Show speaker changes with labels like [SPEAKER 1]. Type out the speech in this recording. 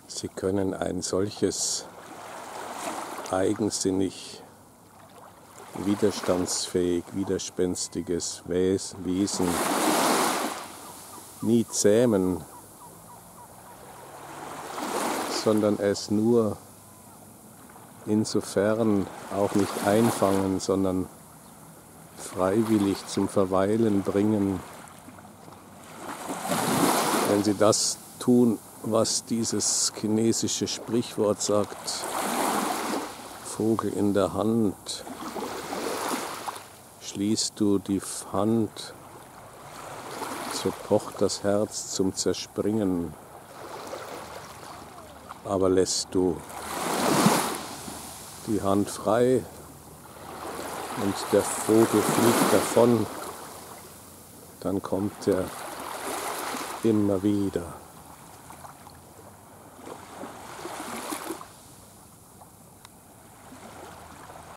[SPEAKER 1] Sie können ein solches eigensinnig, widerstandsfähig, widerspenstiges Wesen nie zähmen, sondern es nur insofern auch nicht einfangen, sondern freiwillig zum Verweilen bringen, wenn Sie das tun, was dieses chinesische Sprichwort sagt: Vogel in der Hand, schließt du die Hand, so pocht das Herz zum Zerspringen, aber lässt du die Hand frei und der Vogel fliegt davon, dann kommt er immer wieder.